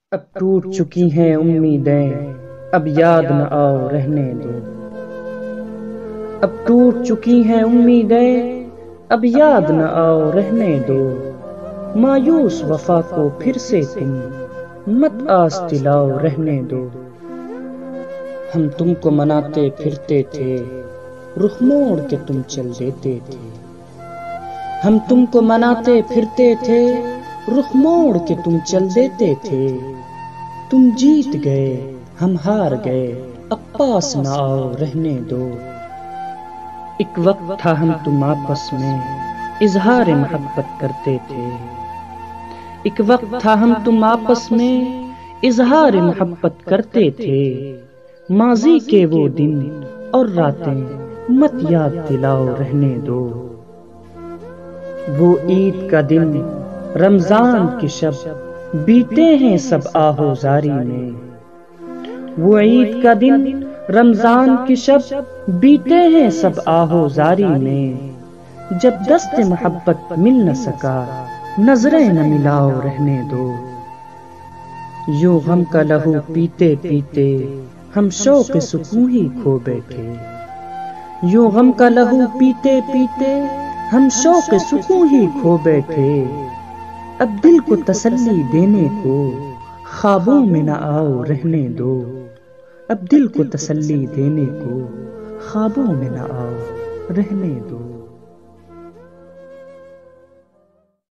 اب ٹوٹ چکی ہیں امیدیں، اب یاد نہ آؤ رہنے دو۔ اب ٹوٹ چکی ہیں امیدیں، اب یاد نہ آؤ رہنے دو۔ مایوس وفا کو پھر سے تم مت آس دلاؤ رہنے دو۔ ہم تم کو مناتے پھرتے تھے، رخ موڑ کے تم چل دیتے تھے۔ ہم تم کو مناتے پھرتے تھے، رخ موڑ کے تم چل دیتے تھے۔ تم جیت گئے ہم ہار گئے، اب پاس نہ آؤ رہنے دو۔ ایک وقت تھا ہم تم آپس میں اظہار محبت کرتے تھے۔ ایک وقت تھا ہم تم آپس میں اظہار محبت کرتے تھے۔ ماضی کے وہ دن اور راتیں مت یاد دلاؤ رہنے دو۔ وہ عید کا دن رمضان کی شب بیتے ہیں سب آہوزاری میں۔ وہ عید کا دن رمضان کی شب بیتے ہیں سب آہوزاری میں۔ جب دست محبت مل نہ سکا، نظریں نہ ملاؤ رہنے دو۔ یوں غم کا لہو پیتے پیتے ہم شوق سکون ہی کھو بیٹھے۔ یوں غم کا لہو پیتے پیتے ہم شوق سکون ہی کھو بیٹھے۔ اب دل کو تسلی دینے کو خوابوں میں نہ آؤ رہنے دو۔ اب دل کو تسلی دینے کو خوابوں میں نہ آؤ رہنے دو۔